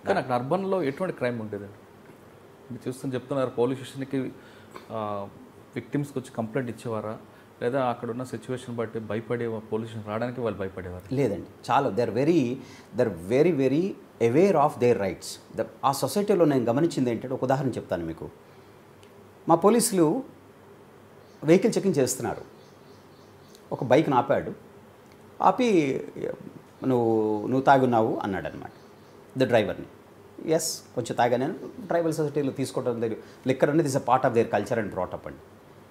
కానీ అక్కడ అర్బన్లో ఎటువంటి క్రైమ్ ఉండేదండి? మీరు చూస్తుని చెప్తున్నారు పోలీస్ స్టేషన్కి విక్టిమ్స్కి వచ్చి కంప్లైంట్ ఇచ్చేవారా, లేదా అక్కడ ఉన్న సిచ్యువేషన్ బట్టి భయపడే పోలీస్ స్టేషన్ రావడానికి వాళ్ళు భయపడేవారు? లేదండి, చాలా they're very very aware of their rights. ఆ సొసైటీలో నేను గమనించింది ఏంటంటే, ఒక ఉదాహరణ చెప్తాను మీకు. మా పోలీసులు వెహికల్ చెకింగ్ చేస్తున్నారు. ఒక బైక్ని ఆపాడు. ఆపి నువ్వు తాగున్నావు అన్నాడు అనమాట ద డ్రైవర్ని. ఎస్, కొంచెం తాగాను. ట్రైబల్ సొసైటీలో తీసుకోవడం తెలియదు. లిక్కర్ అనేది is a part of their culture and brought up అండి.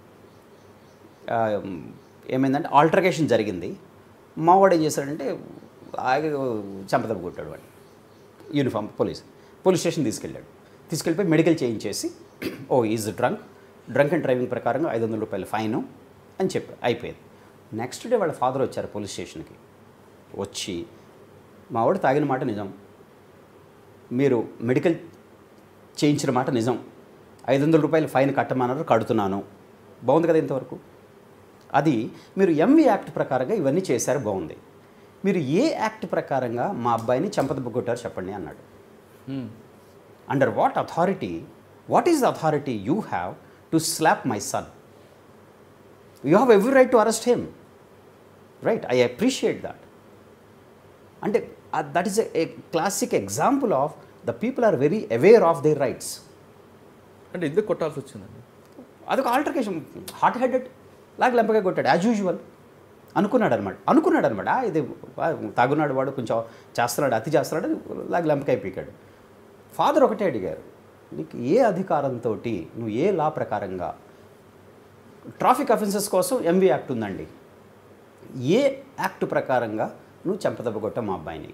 ఏమైందంటే ఆల్టర్కేషన్ జరిగింది. మావాడు ఏం చేశాడంటే ఆగి చంపదెబ్బ కొట్టాడు వాడు. యూనిఫామ్ పోలీస్ స్టేషన్ తీసుకెళ్ళిపోయి మెడికల్ చేయించేసి, ఓ ఈజ్ డ్రంక్ అండ్ డ్రైవింగ్ ప్రకారంగా 500 రూపాయల ఫైను అని చెప్పి అయిపోయింది. నెక్స్ట్ డే వాళ్ళ ఫాదర్ వచ్చారు పోలీస్ స్టేషన్కి. వచ్చి మావాడు తాగిన మాట నిజం, మీరు మెడికల్ చేయించిన మాట నిజం, 500 రూపాయల ఫైన్ కట్టమన్నారు, కడుతున్నాను. బాగుంది కదా ఇంతవరకు? అది మీరు ఎంవి యాక్ట్ ప్రకారంగా ఇవన్నీ చేశారు, బాగుంది. మీరు ఏ యాక్ట్ ప్రకారంగా మా అబ్బాయిని చంపదెబ్బ కొట్టారు చెప్పండి అన్నాడు. Under what authority, what is the authority you have to slap my son? You have every right to arrest him, right? I appreciate that. అంటే that is a classic example of the people are very aware of their rights. అంటే ఎందుకు కొట్టాల్సి వచ్చిందండి? అదొక altercation. Hot headed లాగా లెంపగా కొట్టాడు as usual. అనుకున్నాడు అనమాట ఇది తాగున్నాడు వాడు, కొంచెం చేస్తున్నాడు, అతి చేస్తున్నాడు, లాగా లెంపకాయ పీకాడు. ఫాదర్ ఒకటే అడిగారు, నీకు ఏ అధికారంతో, నువ్వు ఏ లా ప్రకారంగా, ట్రాఫిక్ అఫెన్సెస్ కోసం ఎంవి యాక్ట్ ఉందండి, ఏ యాక్ట్ ప్రకారంగా నువ్వు చంపదెబ్బ కొట్టావు మా అబ్బాయిని?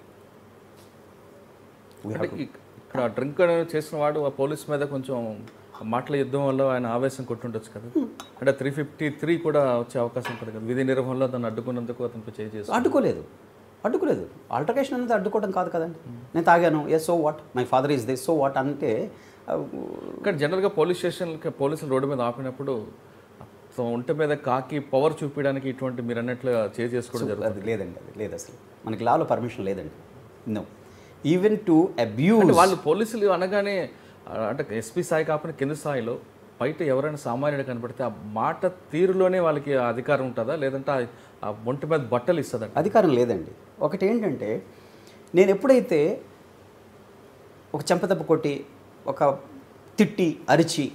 ఇక్కడ డ్రింక్ చేసిన వాడు ఆ పోలీస్ మీద కొంచెం మాటల యుద్ధం వల్ల ఆయన ఆవేశం కొట్టుండొచ్చు కదా. అంటే 353 కూడా వచ్చే అవకాశం ఉంటుంది కదా. విధి నిర్వహణలో దాన్ని అడ్డుకున్నందుకు అతను చేసి అడ్డుకోలేదు. ఆల్టర్కేషన్ అనేది అడ్డుకోవడం కాదు కదండి. నేను తాగాను, yes, so what, my father is this, so what అంటే. కానీ జనరల్గా పోలీసులు రోడ్డు మీద ఆపినప్పుడు ఒంటి మీద కాకి పవర్ చూపించడానికి ఇటువంటి మీరు అన్నట్లు చేసుకోవడం జరుగుతుంది. లేదు అసలు మనకి లాలో పర్మిషన్ లేదండి. No, even to abuse. వాళ్ళు పోలీసులు అనగానే అంటే ఎస్పీ స్థాయి కాకుండా కింద స్థాయిలో బయట ఎవరైనా సామాన్యుడు కనపడితే ఆ మాట తీరులోనే వాళ్ళకి అధికారం ఉంటుందా, లేదంటే ఆ ఒంటి మీద బట్టలు ఇస్తుందా? అధికారం లేదండి. ఒకటి ఏంటంటే, నేను ఎప్పుడైతే ఒక చెంపదెబ్బ కొట్టి, ఒక తిట్టి, అరిచి,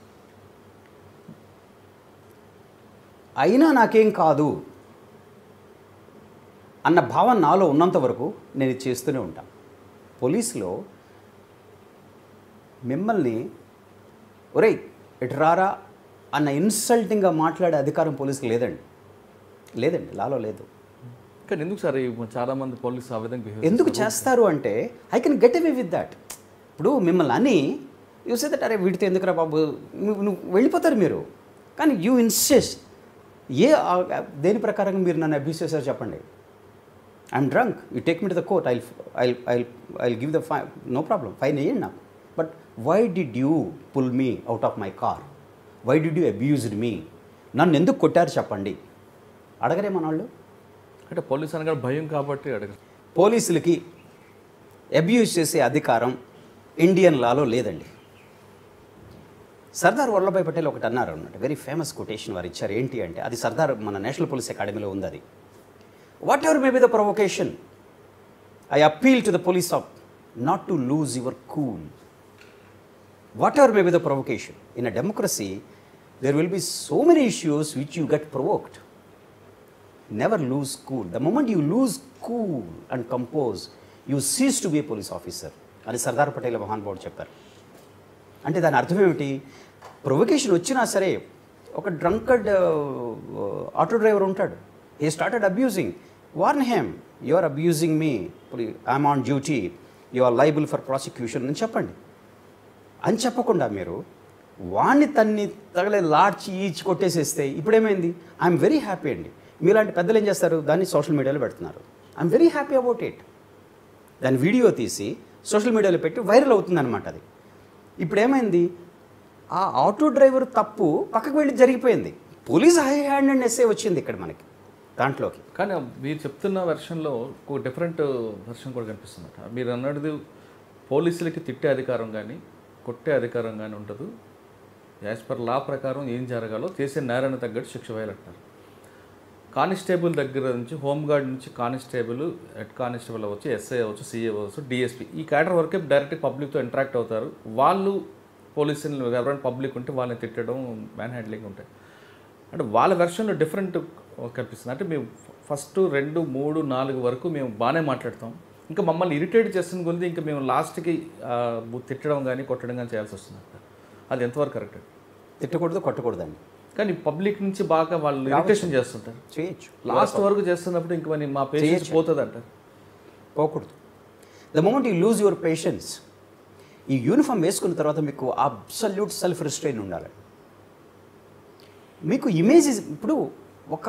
అయినా నాకేం కాదు అన్న భావన నాలో ఉన్నంత వరకు నేను ఇది చేస్తూనే ఉంటాను. పోలీసులో మిమ్మల్ని ఒరేయ్ ఇటు రారా అన్న ఇన్సల్టింగ్గా మాట్లాడే అధికారం పోలీసుకి లేదండి, లాలో లేదు. కానీ ఎందుకు సార్ చాలామంది పోలీసు ఆ విధంగా ఎందుకు చేస్తారు అంటే, I can get away with that. ఇప్పుడు మిమ్మల్ని అని యూ సే దట్, అరే వీడితో ఎందుకురా బాబు, నువ్వు వెళ్ళిపోతారు మీరు. కానీ యూ ఇన్సిస్ట్, దేని ప్రకారంగా మీరు నన్ను అబ్యూస్ చేశారు చెప్పండి. I'm drunk, you take me to the court, I'll give the fine, no problem, fine వేయండి నాకు. But why did you pull me out of my car? Why did you abused me? నన్ను ఎందుకు కొట్టారు చెప్పండి. అడగరే మన వాళ్ళు. అంటే పోలీసు అనగా భయం కాబట్టి అడగరు. పోలీసులకి అబ్యూజ్ చేసే అధికారం ఇండియన్ లాలో లేదండి. సర్దార్ వల్లభాయ్ పటేల్ ఒకటి అన్నారు అన్నమాట, వెరీ ఫేమస్ కొటేషన్ వారు ఇచ్చారు. ఏంటి అంటే, అది సర్దార్ మన నేషనల్ పోలీస్ అకాడమీలో ఉంది. అది, whatever may be the provocation, I appeal to the police of not to lose your cool. Whatever may be the provocation, in a democracy there will be so many issues which you get provoked. Never lose cool. The moment you lose cool and compose, you cease to be a police officer. అని సర్దార్ పటేల్ మహానుభావుడు చెప్పారు. అంటే దాని అర్థం ఏమిటి? Provocation వచ్చినా సరే, ఒక డ్రంకర్డ్ ఆటో డ్రైవర్ ఉంటాడు, he started abusing, warn him, you are abusing me, I'm on duty, you are liable for prosecution అని చెప్పండి. అని చెప్పకుండా మీరు వాణ్ణి తన్ని తగలే లాడ్చి ఈచి కొట్టేసేస్తే ఇప్పుడేమైంది? ఐఎమ్ వెరీ హ్యాపీ అండి. మీలాంటి పెద్దలు ఏం చేస్తారు, దాన్ని సోషల్ మీడియాలో పెడుతున్నారు. I'm very happy about it. దాని వీడియో తీసి సోషల్ మీడియాలో పెట్టి వైరల్ అవుతుందన్నమాట. అది ఇప్పుడు ఏమైంది, ఆ ఆటో డ్రైవర్ తప్పు పక్కకు వెళ్ళి జరిగిపోయింది. పోలీస్ హై హ్యాండ్ అండ్ ఎస్ఏ వచ్చింది ఇక్కడ మనకి దాంట్లోకి. కానీ మీరు చెప్తున్న వెర్షన్లో ఒక డిఫరెంట్ వెర్షన్ కూడా కనిపిస్తుందట. మీరు అన్నది పోలీసులకి తిట్టే అధికారం కానీ కొట్టే అధికారం కానీ ఉండదు. యాజ్ పర్ లా ప్రకారం ఏం జరగాలో చేసే నేరాన్ని తగ్గట్టు శిక్ష వేయాలంటారు. కానిస్టేబుల్ దగ్గర నుంచి, హోంగార్డ్ నుంచి కానిస్టేబుల్, హెడ్ కానిస్టేబుల్ అవ్వచ్చు, ఎస్ఐ అవ్వచ్చు, సిఏ అవ్వచ్చు, డిఎస్పీ, ఈ క్యాడర్ వరకే డైరెక్ట్ పబ్లిక్తో ఇంటరాక్ట్ అవుతారు. వాళ్ళు పోలీసులు ఎవరైనా పబ్లిక్ ఉంటే వాళ్ళని తిట్టడం, మ్యాన్ హ్యాండ్లింగ్ ఉంటాయి. అంటే వాళ్ళ వెర్షన్లో డిఫరెంట్ కనిపిస్తుంది. అంటే మేము ఫస్ట్ 2, 3, 4 వరకు మేము బాగానే మాట్లాడతాం. ఇంకా మమ్మల్ని ఇరిటేట్ చేస్తున్న కొద్ది ఇంకా మేము లాస్ట్కి తిట్టడం కానీ కొట్టడం కానీ చేయాల్సి వస్తుంది. అది ఎంతవరకు కరెక్ట్? తిట్టకూడదు, కొట్టకూడదండి. కానీ పబ్లిక్ నుంచి బాగా వాళ్ళు ఇరిటేషన్ చేస్తుంటారు. చేయొచ్చు. లాస్ట్ వరకు చేస్తున్నప్పుడు ఇంక మరి మా పేషెన్స్ పోతుంది అంటారు. పోకూడదు. The moment you lose your patience, ఈ యూనిఫామ్ వేసుకున్న తర్వాత మీకు అబ్సల్యూట్ సెల్ఫ్ రిస్ట్రెయిన్ ఉండాలి. మీకు ఇమేజ్ ఇప్పుడు ఒక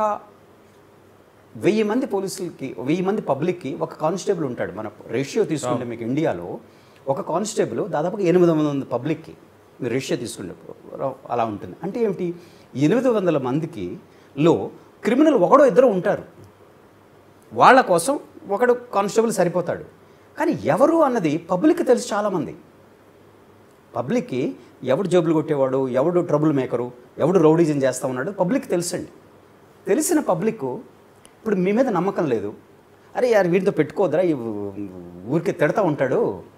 1000 మంది పోలీసులకి, 1000 మంది పబ్లిక్కి ఒక కానిస్టేబుల్ ఉంటాడు. మన రేషియో తీసుకుంటే మీకు ఇండియాలో ఒక కానిస్టేబుల్ దాదాపుగా 800 మంది పబ్లిక్కి మీరు రేషియో తీసుకుంటే అలా ఉంటుంది. అంటే ఏమిటి, 800 మందికి లో క్రిమినల్ ఒకడో ఇద్దరు ఉంటారు. వాళ్ళ కోసం ఒకడు కానిస్టేబుల్ సరిపోతాడు. కానీ ఎవరు అన్నది పబ్లిక్కి తెలుసు. చాలామంది పబ్లిక్కి ఎవడు జేబులు కొట్టేవాడు, ఎవడు ట్రబుల్ మేకరు, ఎవడు రౌడీజం చేస్తూ ఉన్నాడు పబ్లిక్ తెలుసండి. తెలిసిన పబ్లిక్ ఇప్పుడు మీ మీద నమ్మకం లేదు. అరే యార్ వీటితో పెట్టుకోవద్దురా, ఊరికే తిడతా ఉంటాడు.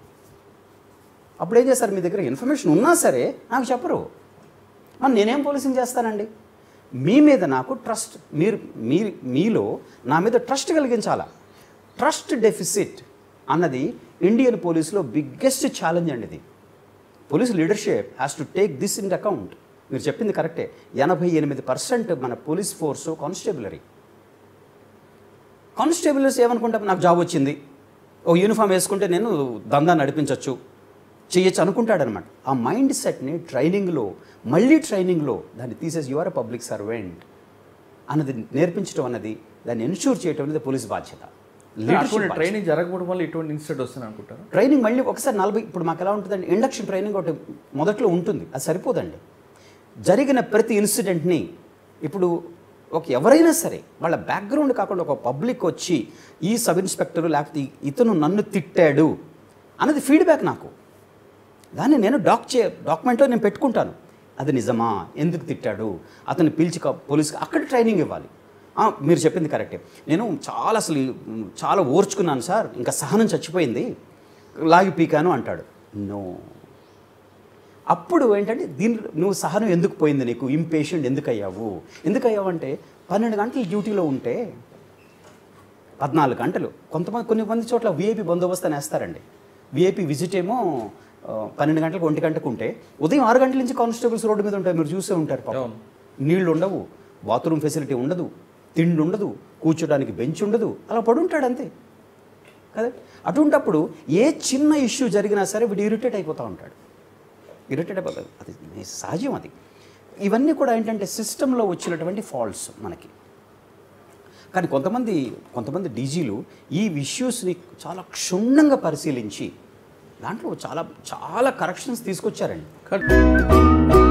అప్పుడు ఏం చేస్తారు, మీ దగ్గర ఇన్ఫర్మేషన్ ఉన్నా సరే నాకు చెప్పరు. నేనేం పోలీసింగ్ చేస్తానండి? మీ మీద నాకు ట్రస్ట్, మీలో నా మీద ట్రస్ట్ కలిగించాలా. ట్రస్ట్ డెఫిసిట్ అన్నది ఇండియన్ పోలీసులో బిగ్గెస్ట్ ఛాలెంజ్ అండి. ఇది police leadership has to take this in account. మీరు చెప్పింది కరెక్టే. 88% మన పోలీస్ ఫోర్సు కానిస్టేబులరీ. కానిస్టేబుల్స్ ఏమనుకుంటాం, నాకు జాబ్ వచ్చింది, ఓ యూనిఫామ్ వేసుకుంటే నేను దందా నడిపించవచ్చు, చేయొచ్చు అనుకుంటాడనమాట. ఆ మైండ్ సెట్ని ట్రైనింగ్లో, మళ్ళీ ట్రైనింగ్లో దాన్ని తీసేసి you are a public servant అన్నది నేర్పించడం అన్నది, దాన్ని ఎన్ష్యూర్ చేయడం అనేది పోలీస్ బాధ్యత. ట్రైనింగ్ జరగకపోవడం వల్ల ఇటువంటి ఇన్సిడెంట్ వస్తుంది అనుకుంటారు. ట్రైనింగ్ మళ్ళీ ఒకసారి 40, ఇప్పుడు మాకు ఎలా ఉంటుందండి, ఇండక్షన్ ట్రైనింగ్ ఒకటి మొదట్లో ఉంటుంది, అది సరిపోదండి. జరిగిన ప్రతి ఇన్సిడెంట్ని ఇప్పుడు ఎవరైనా సరే వాళ్ళ బ్యాక్గ్రౌండ్ కాకుండా ఒక పబ్లిక్ వచ్చి ఈ సబ్ ఇన్స్పెక్టరు లేకపోతే ఇతను నన్ను తిట్టాడు అన్నది ఫీడ్బ్యాక్ నాకు, దాన్ని నేను డాక్యుమెంట్లో నేను పెట్టుకుంటాను. అది నిజమా, ఎందుకు తిట్టాడు, అతన్ని పిలిచి పోలీస్కి అక్కడ ట్రైనింగ్ ఇవ్వాలి. మీరు చెప్పింది కరెక్టే. నేను చాలా ఓర్చుకున్నాను సార్, ఇంకా సహనం చచ్చిపోయింది, లాగి పీకాను అంటాడు. నో, అప్పుడు ఏంటంటే నువ్వు సహనం ఎందుకు పోయింది, నీకు ఇంపేషెంట్ ఎందుకు అయ్యావు అంటే 12 గంటలు డ్యూటీలో ఉంటే 14 గంటలు, కొన్ని చోట్ల విఐపి బందోబస్తు అని వేస్తారండి. విఐపి విజిట్ ఏమో 12 గంటలకు 1 గంటకు ఉంటే ఉదయం 6 గంటల నుంచి కానిస్టేబుల్స్ రోడ్డు మీద ఉంటారు, మీరు చూసే ఉంటారు. పాపం నీళ్లు ఉండవు, బాత్రూమ్ ఫెసిలిటీ ఉండదు, తిండి ఉండదు, కూర్చోడానికి బెంచ్ ఉండదు, అలా పడుంటాడు అంతే కదా. అటువంటప్పుడు ఏ చిన్న ఇష్యూ జరిగినా సరే వీడు ఇరిటేట్ అయిపోతూ ఉంటాడు. అది సహజం. అది ఇవన్నీ కూడా ఏంటంటే సిస్టంలో వచ్చినటువంటి ఫాల్ట్స్ మనకి. కానీ కొంతమంది డీజీలు ఈ ఇష్యూస్ని చాలా క్షుణ్ణంగా పరిశీలించి దాంట్లో చాలా కరెక్షన్స్ తీసుకొచ్చారండి.